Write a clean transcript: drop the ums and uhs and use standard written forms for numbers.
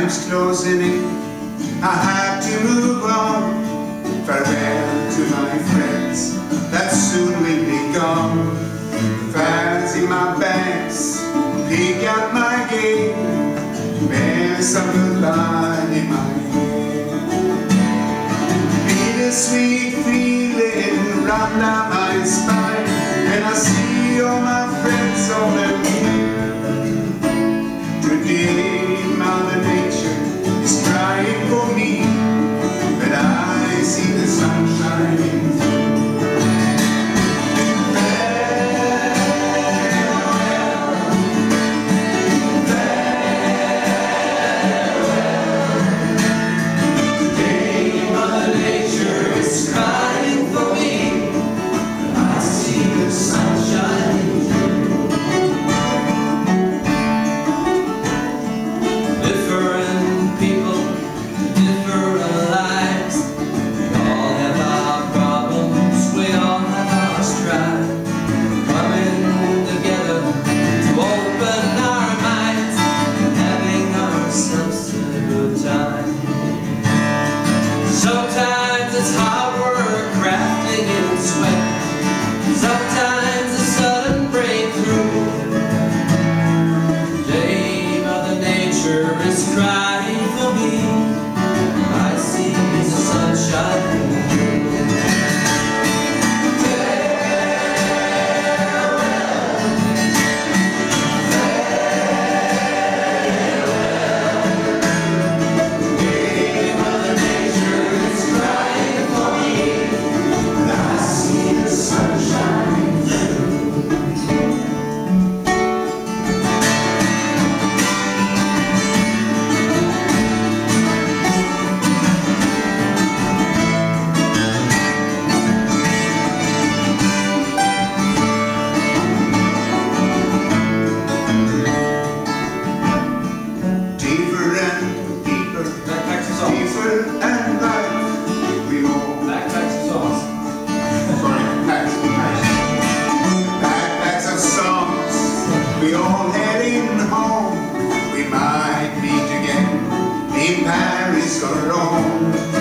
time's closing in, I have to move on. Farewell to my friends that soon will be gone. Fancy my bags, pick up my game, bears of goodbye in my head. Bittersweet feeling run down my spine, and I see all my friends on the near. Today Mother Nature is crying for me, but I see the sun shining through. Sometimes it's hard work, crafting and sweat. Sometimes a sudden breakthrough. Today Mother Nature is crying for me. I see the sunshine. We all heading home, we might meet again in Paris or Rome.